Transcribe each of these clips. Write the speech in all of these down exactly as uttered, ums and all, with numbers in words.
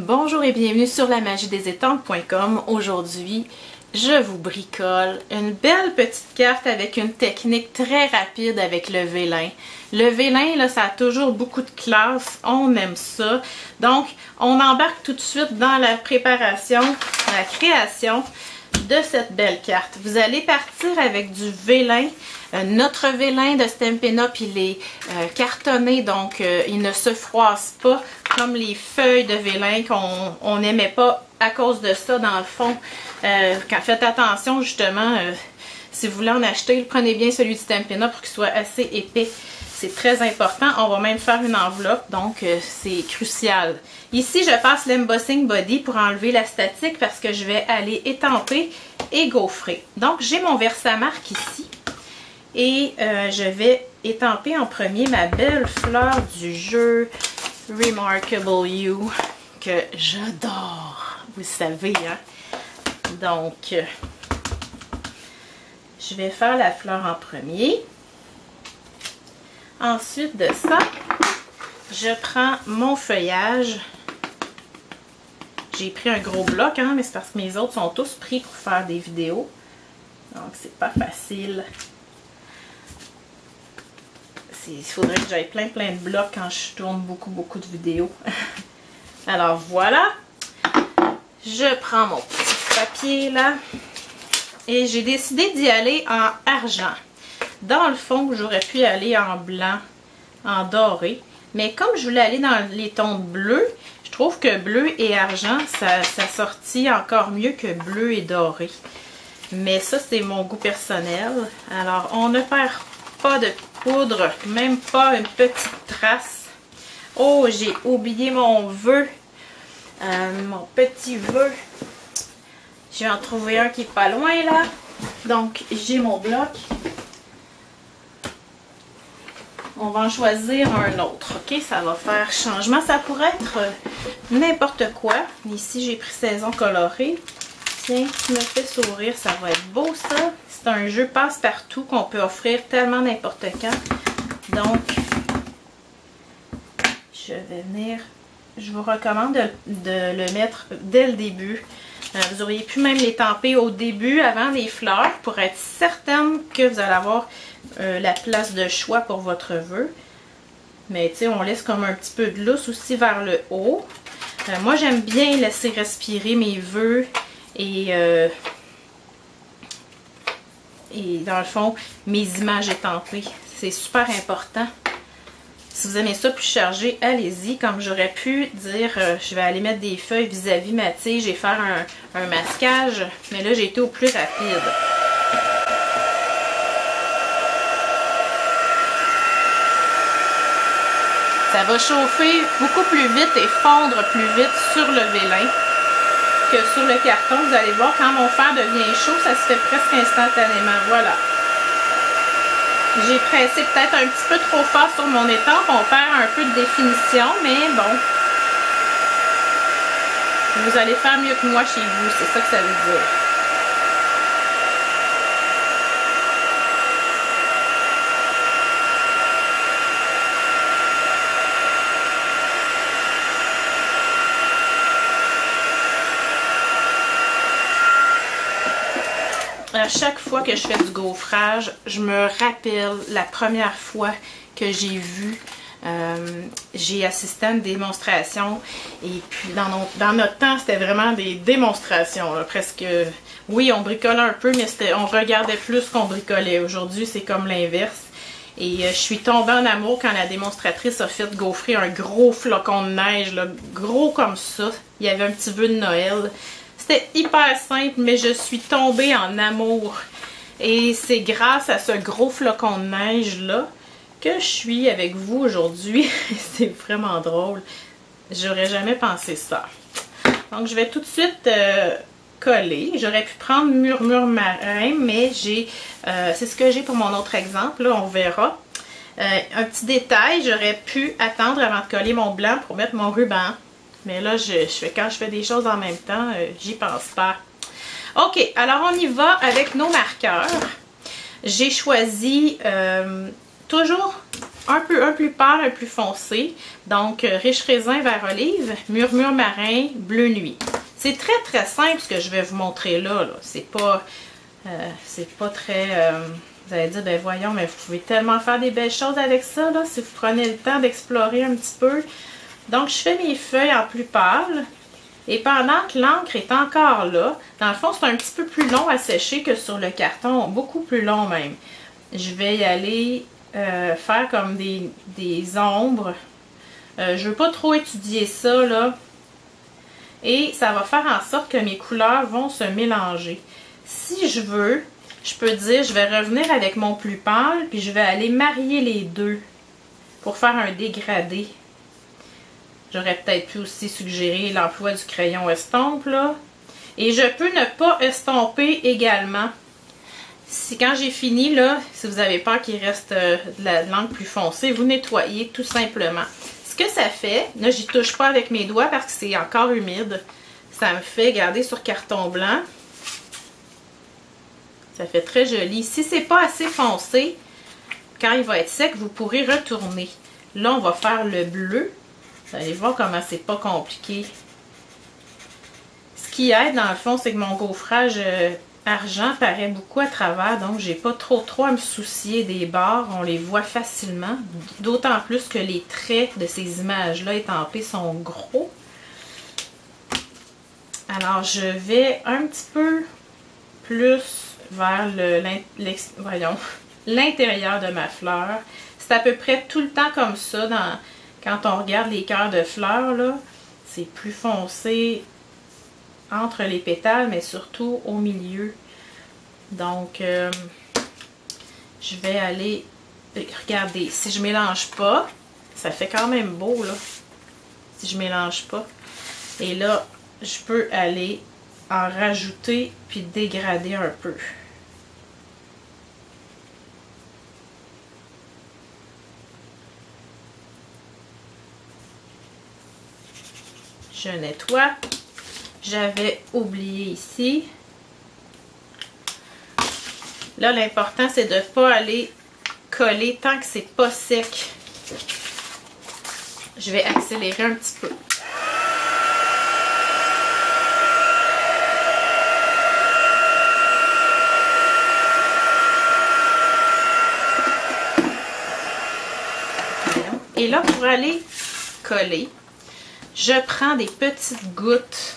Bonjour et bienvenue sur la magie des étampes point com. Aujourd'hui, je vous bricole une belle petite carte avec une technique très rapide avec le vélin. Le vélin, là, ça a toujours beaucoup de classe, on aime ça. Donc, on embarque tout de suite dans la préparation, la création de cette belle carte. Vous allez partir avec du vélin. Euh, notre vélin de Stampin' Up, il est euh, cartonné, donc euh, il ne se froisse pas comme les feuilles de vélin qu'on n'aimait pas à cause de ça dans le fond. Euh, quand, faites attention justement, euh, si vous voulez en acheter, prenez bien celui de Stampin' Up pour qu'il soit assez épais. C'est très important. On va même faire une enveloppe, donc euh, c'est crucial. Ici, je passe l'embossing body pour enlever la statique parce que je vais aller étamper et gaufrer. Donc, j'ai mon Versamark ici et euh, je vais étamper en premier ma belle fleur du jeu Remarkable You que j'adore. Vous savez, hein? Donc, euh, je vais faire la fleur en premier. Ensuite de ça, je prends mon feuillage. J'ai pris un gros bloc, hein, mais c'est parce que mes autres sont tous pris pour faire des vidéos. Donc, c'est pas facile. Il faudrait que j'aille plein plein de blocs quand je tourne beaucoup beaucoup de vidéos. Alors, voilà. Je prends mon petit papier, là. Et j'ai décidé d'y aller en argent. Dans le fond, j'aurais pu aller en blanc, en doré. Mais comme je voulais aller dans les tons de bleu, je trouve que bleu et argent, ça, ça sortit encore mieux que bleu et doré. Mais ça, c'est mon goût personnel. Alors, on ne perd pas de poudre, même pas une petite trace. Oh, j'ai oublié mon vœu. Euh, mon petit vœu. Je vais en trouver un qui est pas loin, là. Donc, j'ai mon bloc. On va en choisir un autre, ok? Ça va faire changement. Ça pourrait être euh, n'importe quoi. Ici, j'ai pris saison colorée. Tiens, tu me fais sourire, ça va être beau, ça. C'est un jeu passe-partout qu'on peut offrir tellement n'importe quand. Donc, je vais venir... Je vous recommande de, de le mettre dès le début. Euh, vous auriez pu même l'étamper au début, avant les fleurs, pour être certaine que vous allez avoir euh, la place de choix pour votre vœu. Mais tu sais, on laisse comme un petit peu de lousse aussi vers le haut. Euh, moi, j'aime bien laisser respirer mes vœux et, euh, et dans le fond, mes images étampées. C'est super important. Si vous aimez ça plus chargé, allez-y. Comme j'aurais pu dire, euh, je vais aller mettre des feuilles vis-à-vis ma tige et faire un, un masquage. Mais là, j'ai été au plus rapide. Ça va chauffer beaucoup plus vite et fondre plus vite sur le vélin que sur le carton. Vous allez voir, quand mon fer devient chaud, ça se fait presque instantanément. Voilà. J'ai pressé peut-être un petit peu trop fort sur mon étampe. On perd un peu de définition, mais bon. Vous allez faire mieux que moi chez vous, c'est ça que ça veut dire. À chaque fois que je fais du gaufrage, je me rappelle la première fois que j'ai vu, euh, j'ai assisté à une démonstration et puis dans notre, dans notre temps, c'était vraiment des démonstrations, là, presque, oui, on bricolait un peu, mais on regardait plus qu'on bricolait. Aujourd'hui, c'est comme l'inverse. Et euh, je suis tombée en amour quand la démonstratrice a fait gaufrer un gros flocon de neige, là, gros comme ça. Il y avait un petit vœu de Noël. C'était hyper simple, mais je suis tombée en amour. Et c'est grâce à ce gros flocon de neige-là que je suis avec vous aujourd'hui. C'est vraiment drôle. J'aurais jamais pensé ça. Donc, je vais tout de suite euh, coller. J'aurais pu prendre Murmure Marin, mais j'ai, euh, c'est ce que j'ai pour mon autre exemple. Là, on verra. Euh, un petit détail, j'aurais pu attendre avant de coller mon blanc pour mettre mon ruban. Mais là, je, je fais, quand je fais des choses en même temps, euh, j'y pense pas. Ok, alors on y va avec nos marqueurs. J'ai choisi euh, toujours un peu un plus pâle, un plus foncé. Donc, euh, riche raisin, vert olive, murmure marin, bleu nuit. C'est très très simple ce que je vais vous montrer là. là. C'est pas, euh, c'est pas très... Euh, vous allez dire, ben voyons, mais vous pouvez tellement faire des belles choses avec ça, là, si vous prenez le temps d'explorer un petit peu. Donc, je fais mes feuilles en plus pâle. Et pendant que l'encre est encore là, dans le fond, c'est un petit peu plus long à sécher que sur le carton, beaucoup plus long même. Je vais y aller euh, faire comme des, des ombres. Euh, je ne veux pas trop étudier ça, là. Et ça va faire en sorte que mes couleurs vont se mélanger. Si je veux, je peux dire, je vais revenir avec mon plus pâle, puis je vais aller marier les deux pour faire un dégradé. J'aurais peut-être pu aussi suggérer l'emploi du crayon estompe, là. Et je peux ne pas estomper également. Si quand j'ai fini, là, si vous avez peur qu'il reste euh, de la langue plus foncée, vous nettoyez tout simplement. Ce que ça fait, là, j'y touche pas avec mes doigts parce que c'est encore humide. Ça me fait garder sur carton blanc. Ça fait très joli. Si c'est pas assez foncé, quand il va être sec, vous pourrez retourner. Là, on va faire le bleu. Vous allez voir comment c'est pas compliqué. Ce qui aide dans le fond, c'est que mon gaufrage euh, argent paraît beaucoup à travers, donc j'ai pas trop trop à me soucier des bords. On les voit facilement, d'autant plus que les traits de ces images-là étampées sont gros. Alors je vais un petit peu plus vers le, voyons, l'intérieur de ma fleur. C'est à peu près tout le temps comme ça dans... Quand on regarde les cœurs de fleurs, là, c'est plus foncé entre les pétales, mais surtout au milieu. Donc, euh, je vais aller... Regardez, si je mélange pas, ça fait quand même beau, là. Si je mélange pas. Et là, je peux aller en rajouter puis dégrader un peu. Je nettoie. J'avais oublié ici. Là, l'important, c'est de ne pas aller coller tant que c'est pas sec. Je vais accélérer un petit peu. Et là, pour aller coller, je prends des petites gouttes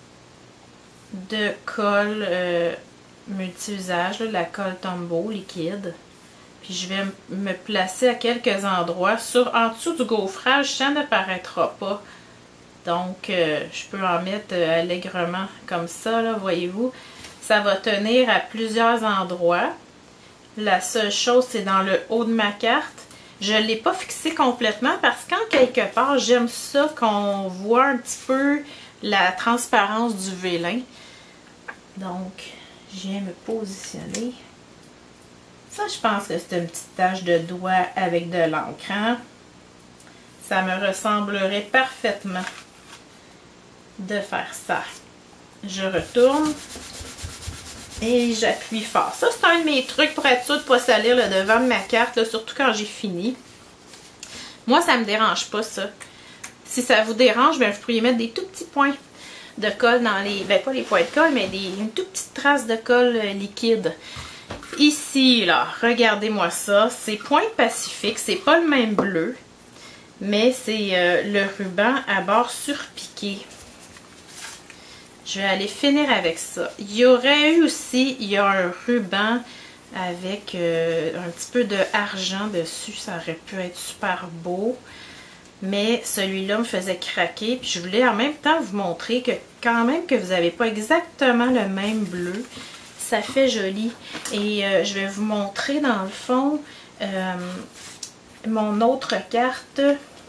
de colle euh, multi-usage, la colle Tombow liquide. Puis je vais me placer à quelques endroits. Sur, en dessous du gaufrage, ça ne paraîtra pas. Donc, euh, je peux en mettre euh, allègrement comme ça, là, voyez-vous. Ça va tenir à plusieurs endroits. La seule chose, c'est dans le haut de ma carte. Je ne l'ai pas fixé complètement parce qu'en quelque part, j'aime ça qu'on voit un petit peu la transparence du vélin. Donc, je viens me positionner. Ça, je pense que c'est une petite tache de doigt avec de l'encre. Hein? Ça me ressemblerait parfaitement de faire ça. Je retourne et j'appuie fort. Ça, c'est un de mes trucs pour être sûr de ne pas salir le devant de ma carte, là, surtout quand j'ai fini. Moi, ça ne me dérange pas, ça. Si ça vous dérange, ben, vous pourriez mettre des tout petits points de colle dans les... Ben, pas les points de colle, mais des, une toute petite trace de colle euh, liquide. Ici, là, regardez-moi ça. C'est Pointe Pacifique. C'est pas le même bleu, mais c'est euh, le ruban à bord surpiqué. Je vais aller finir avec ça. Il y aurait eu aussi, il y a un ruban avec euh, un petit peu de argent dessus. Ça aurait pu être super beau. Mais celui-là me faisait craquer. Puis je voulais en même temps vous montrer que quand même que vous n'avez pas exactement le même bleu, ça fait joli. Et euh, je vais vous montrer dans le fond euh, mon autre carte.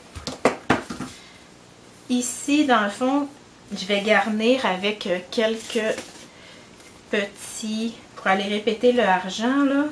Ici, dans le fond, je vais garnir avec quelques petits, pour aller répéter le argent, là,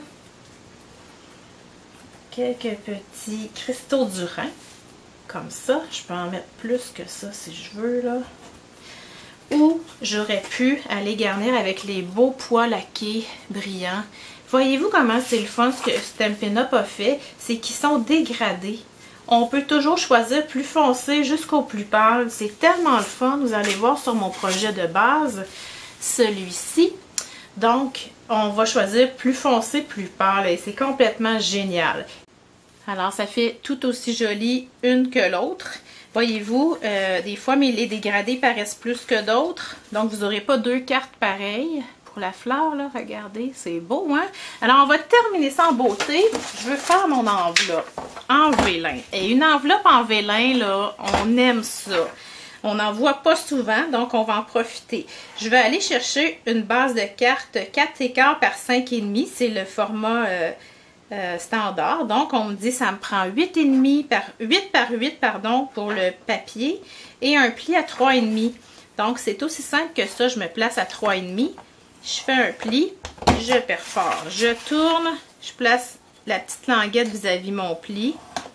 quelques petits cristaux du Rhin, comme ça. Je peux en mettre plus que ça si je veux, là. Ou j'aurais pu aller garnir avec les beaux pois laqués brillants. Voyez-vous comment c'est le fun ce que Stampin' Up a fait? C'est qu'ils sont dégradés. On peut toujours choisir plus foncé jusqu'au plus pâle. C'est tellement le fun. Vous allez voir sur mon projet de base, celui-ci. Donc, on va choisir plus foncé, plus pâle. Et c'est complètement génial. Alors, ça fait tout aussi joli une que l'autre. Voyez-vous, euh, des fois, mais les dégradés paraissent plus que d'autres. Donc, vous n'aurez pas deux cartes pareilles. Pour la fleur, là, regardez, c'est beau, hein? Alors, on va terminer ça en beauté. Je veux faire mon enveloppe en vélin. Et une enveloppe en vélin, là, on aime ça. On n'en voit pas souvent, donc on va en profiter. Je vais aller chercher une base de cartes quatre et quart par cinq et demi. C'est le format euh, euh, standard. Donc, on me dit ça me prend huit et demi par huit par huit, pardon, pour le papier et un pli à trois et demi. Donc, c'est aussi simple que ça. Je me place à trois et demi. Je fais un pli, je perfore, je tourne, je place la petite languette vis-à-vis mon pli.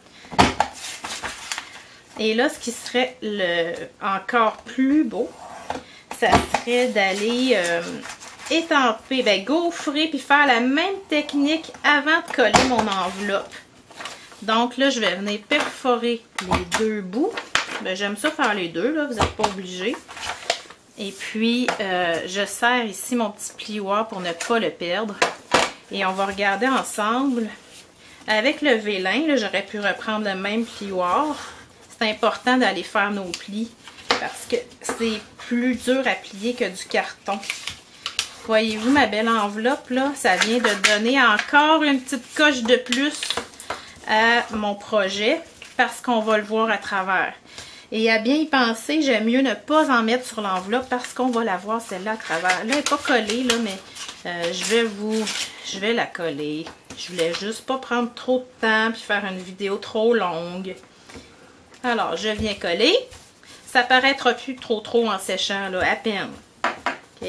Et là, ce qui serait le encore plus beau, ça serait d'aller euh, étamper, ben, gaufrer, puis faire la même technique avant de coller mon enveloppe. Donc là, je vais venir perforer les deux bouts. Ben, j'aime ça faire les deux, là, vous n'êtes pas obligés. Et puis, euh, je serre ici mon petit plioir pour ne pas le perdre. Et on va regarder ensemble. Avec le vélin, j'aurais pu reprendre le même plioir. C'est important d'aller faire nos plis parce que c'est plus dur à plier que du carton. Voyez-vous ma belle enveloppe, là? Ça vient de donner encore une petite coche de plus à mon projet parce qu'on va le voir à travers. Et à bien y penser, j'aime mieux ne pas en mettre sur l'enveloppe parce qu'on va la voir celle-là à travers. Là, elle n'est pas collée, là, mais euh, je vais vous... Je vais la coller. Je voulais juste pas prendre trop de temps puis faire une vidéo trop longue. Alors, je viens coller. Ça paraîtra plus trop trop en séchant, là, à peine. OK.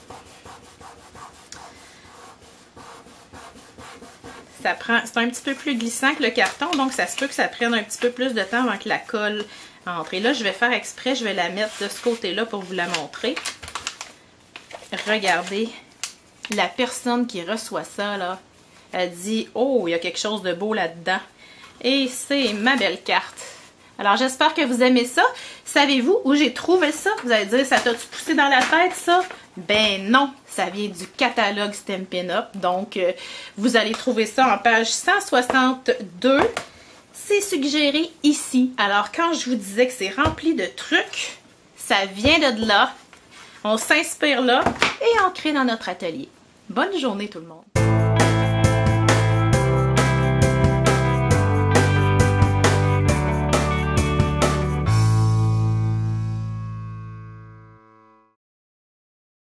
Ça prend... C'est un petit peu plus glissant que le carton, donc ça se peut que ça prenne un petit peu plus de temps avant que la colle entre. Et là, je vais faire exprès, je vais la mettre de ce côté-là pour vous la montrer. Regardez, la personne qui reçoit ça, là, elle dit « Oh, il y a quelque chose de beau là-dedans. » Et c'est ma belle carte. Alors, j'espère que vous aimez ça. Savez-vous où j'ai trouvé ça? Vous allez dire, ça t'a-tu poussé dans la tête, ça? Ben non, ça vient du catalogue Stampin' Up. Donc, euh, vous allez trouver ça en page cent soixante-deux. C'est suggéré ici. Alors, quand je vous disais que c'est rempli de trucs, ça vient de là. On s'inspire là et on crée dans notre atelier. Bonne journée tout le monde!